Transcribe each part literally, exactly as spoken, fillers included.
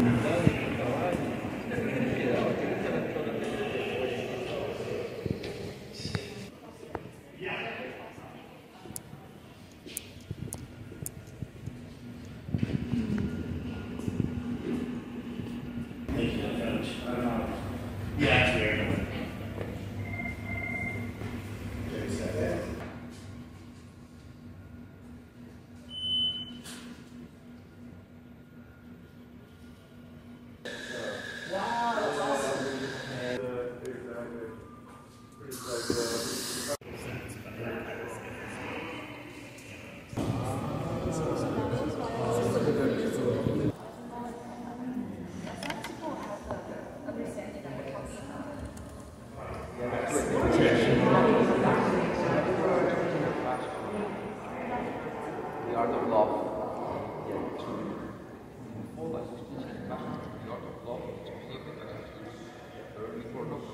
Yeah, it's weird. The art of love. Yeah, true. All I just teaching the art of love. Early for love.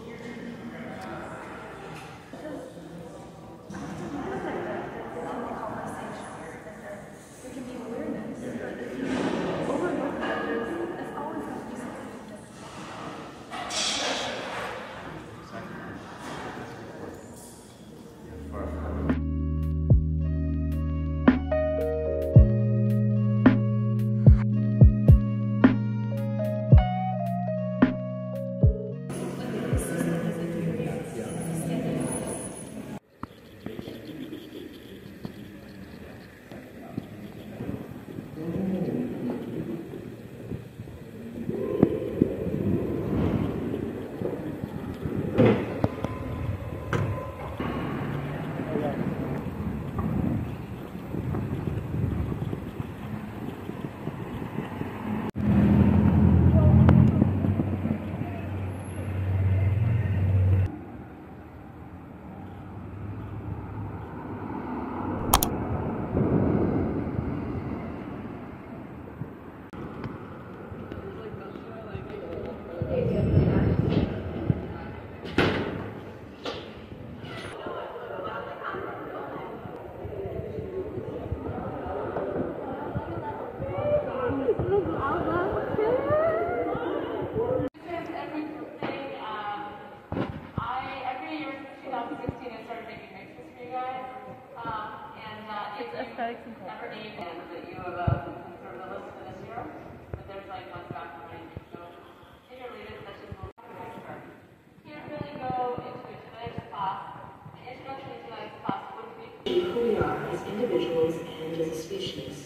Aesthetics and culture. Number eight is that you have a sort of a list for this year, but there's like one back behind you. So in your latest session, we'll here really go into tonight's class. The introduction to tonight's class would be who we are as individuals and as a species.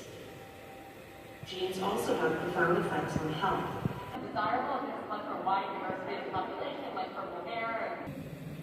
Genes also have profound effects on health. desirable and it's like for a wide diversity of population, like purple hair and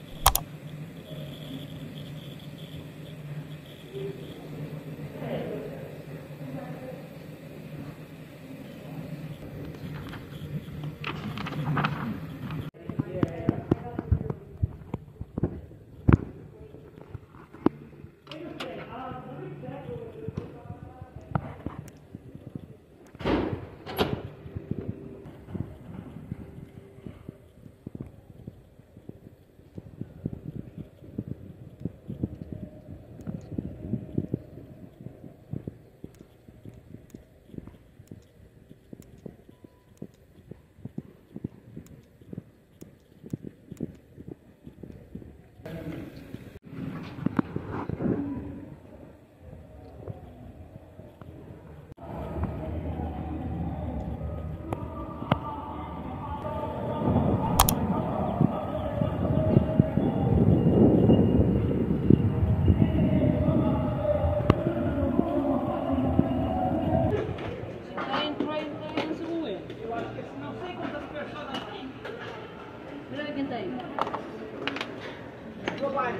Nobody.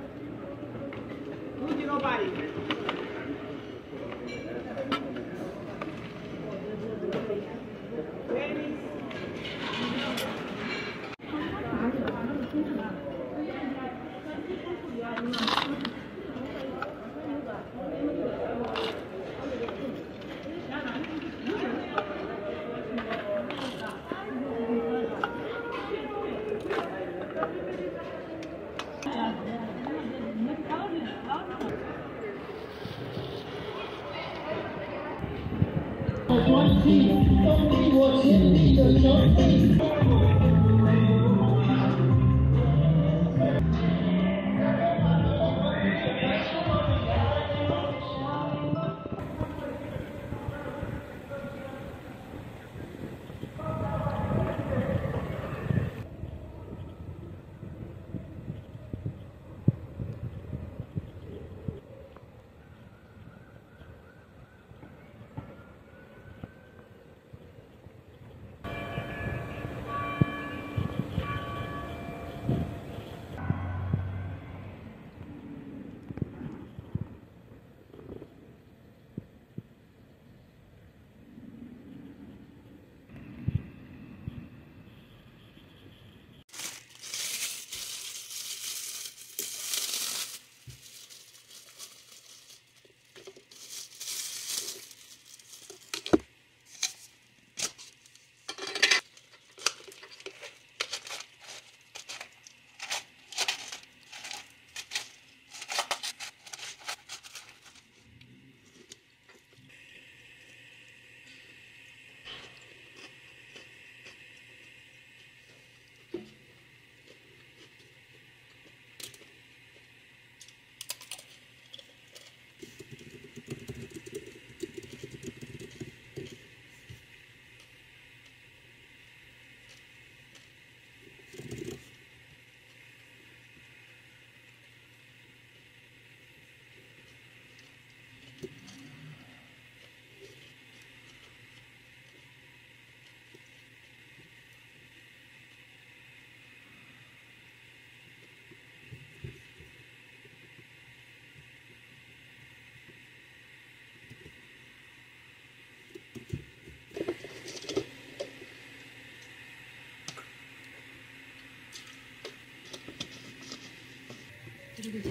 Who's nobody? Baby. Onde você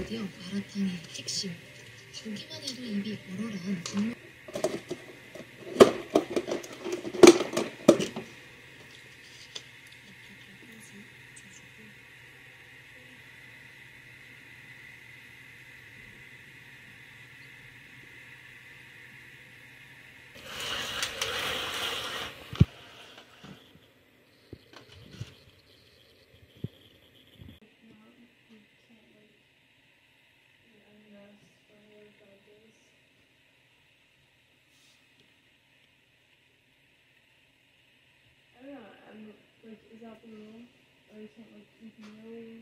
드디어 마라탕의 핵심. 보기만 해도 입이 얼얼한 국물. I don't know, I'm like, is that the rule? Or you can't like eat meals?